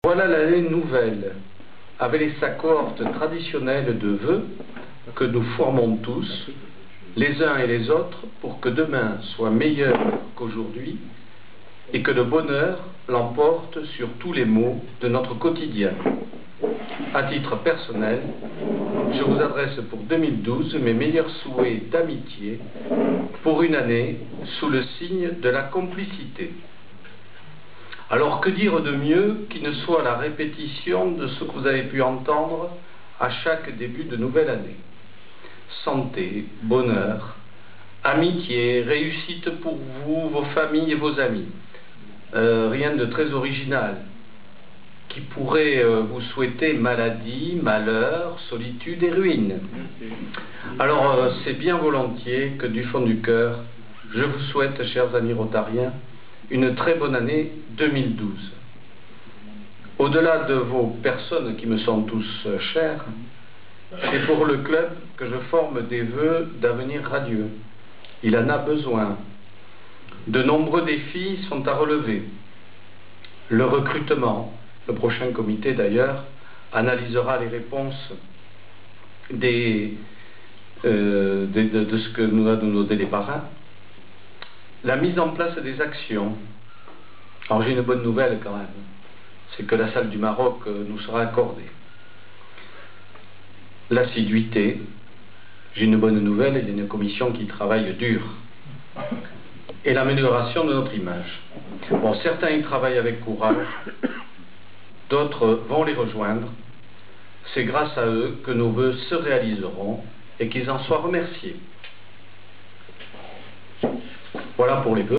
Voilà l'année nouvelle, avec sa cohorte traditionnelle de vœux que nous formons tous, les uns et les autres, pour que demain soit meilleur qu'aujourd'hui et que le bonheur l'emporte sur tous les maux de notre quotidien. À titre personnel, je vous adresse pour 2012 mes meilleurs souhaits d'amitié pour une année sous le signe de la complicité. Alors que dire de mieux qui ne soit la répétition de ce que vous avez pu entendre à chaque début de nouvelle année. Santé, bonheur, amitié, réussite pour vous, vos familles et vos amis. Rien de très original. Qui pourrait vous souhaiter maladie, malheur, solitude et ruine. Alors c'est bien volontiers que du fond du cœur, je vous souhaite, chers amis rotariens, une très bonne année 2012. Au-delà de vos personnes qui me sont tous chères, c'est pour le club que je forme des vœux d'avenir radieux. Il en a besoin. De nombreux défis sont à relever. Le recrutement, le prochain comité d'ailleurs, analysera les réponses de ce que nous a donné les parrains. La mise en place des actions. Alors j'ai une bonne nouvelle quand même, c'est que la salle du Maroc nous sera accordée. L'assiduité, j'ai une bonne nouvelle, il y a une commission qui travaille dur. Et l'amélioration de notre image. Bon, certains y travaillent avec courage, d'autres vont les rejoindre. C'est grâce à eux que nos vœux se réaliseront et qu'ils en soient remerciés. Voilà pour les vœux.